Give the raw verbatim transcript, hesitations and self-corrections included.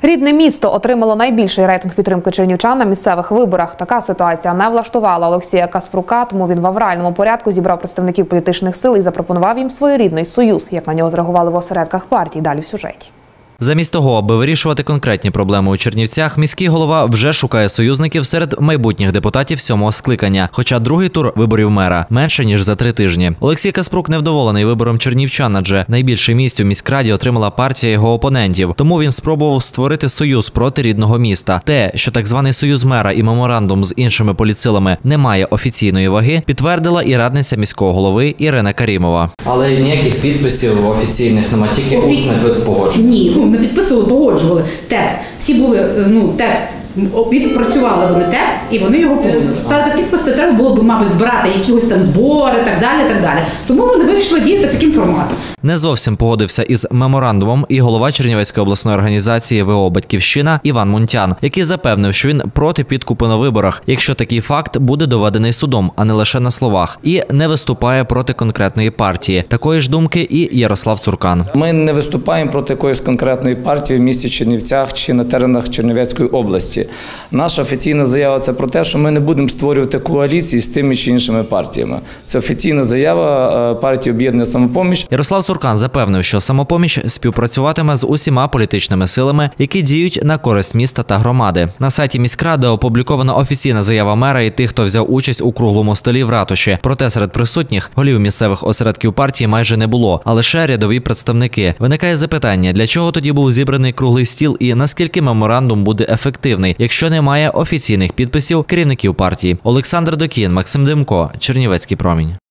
Рідне місто отримало найбільший рейтинг підтримки чернівчан на місцевих виборах. Така ситуація не влаштувала Олексія Каспрука, тому він в авральному порядку зібрав представників політичних сил і запропонував їм своєрідний союз. Як на нього зреагували в осередках партій, далі в сюжеті. Замість того, аби вирішувати конкретні проблеми у Чернівцях, міський голова вже шукає союзників серед майбутніх депутатів сьомого скликання. Хоча другий тур виборів мера менше, ніж за три тижні. Олексій Каспрук невдоволений вибором чернівчан, адже найбільше місць у міськраді отримала партія його опонентів. Тому він спробував створити союз проти рідного міста. Те, що так званий союз мера і меморандум з іншими політсилами не має офіційної ваги, підтвердила і радниця міського голови Ірина Карімова. Але ніяких підписів офіційних немає, тільки усне погодження. Ні. Не підписували, погоджували текст. Всі були, ну, текст, відпрацювали вони текст, і вони його погодили. Ставити підписи треба було б, мабуть, збирати якісь там збори, так далі, так далі. Тому вони вирішили діяти таким форматом. Не зовсім погодився із меморандумом і голова Чернівецької обласної організації ВО «Батьківщина» Іван Мунтян, який запевнив, що він проти підкупу на виборах, якщо такий факт буде доведений судом, а не лише на словах, і не виступає проти конкретної партії. Такої ж думки і Ярослав Цуркан. Ми не виступаємо проти якоїсь конкретної партії в місті Чернівцях чи на теренах Чернівецької області. Наша офіційна заява – це про те, що ми не будемо створювати коаліції з тими чи іншими партіями. Це офіційна заява партії «Об'єднання «Самопоміч». Ярослав Цуркан запевнив, що «Самопоміч» співпрацюватиме з усіма політичними силами, які діють на користь міста та громади. На сайті міськради опублікована офіційна заява мера і тих, хто взяв участь у круглому столі в ратуші. Проте серед присутніх голів місцевих осередків партії майже не було, а лише рядові представники. Виникає запитання, для чого тоді був зібраний круглий стіл і наскільки меморандум буде ефективний, якщо немає офіційних підписів керівників партії. Олександр Докін, Максим Демко, Чернівецький промінь.